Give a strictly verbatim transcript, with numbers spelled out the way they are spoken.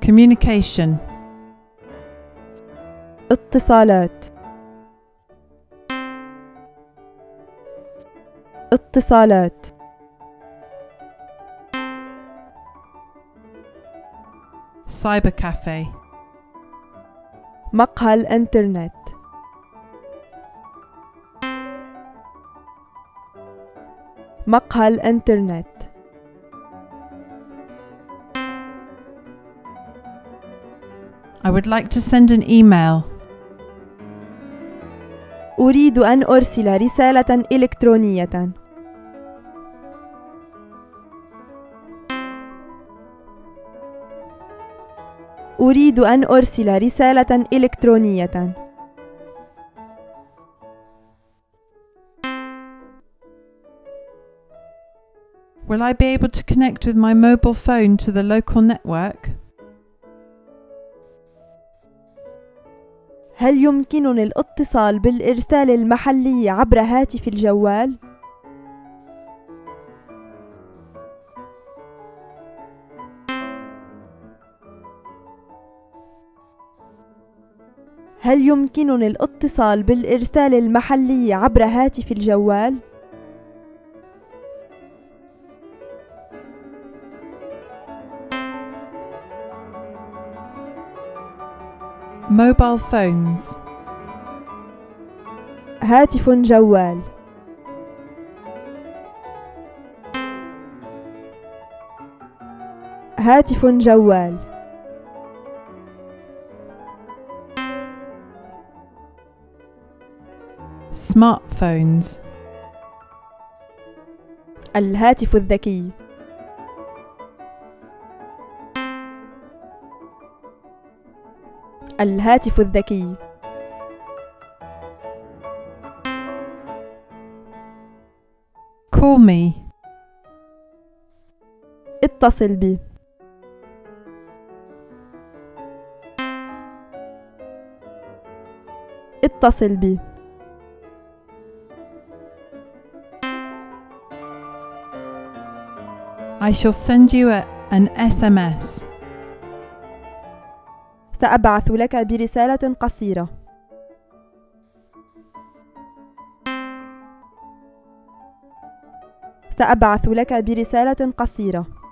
communication, اتصالات اتصالات cyber cafe, مقهى الإنترنت مقهى الإنترنت I would like to send an email. أريد أن أرسل رسالة إلكترونية. أريد أن أرسل رسالة إلكترونية. Will I be able to connect with my mobile phone to the local network? هل يمكنني الاتصال بالإرسال المحلي عبر هاتف الجوال؟ هل يمكنني الاتصال بالإرسال المحلي عبر هاتف الجوال؟ Mobile phones. هاتف جوال. هاتف جوال. Smartphones. الهاتف الذكي. الهاتف الذكي. Call me. اتصل بي. اتصل بي. I shall send you a, an S M S. سأبعث لك برسالة قصيرة. سأبعث لك برسالة قصيرة.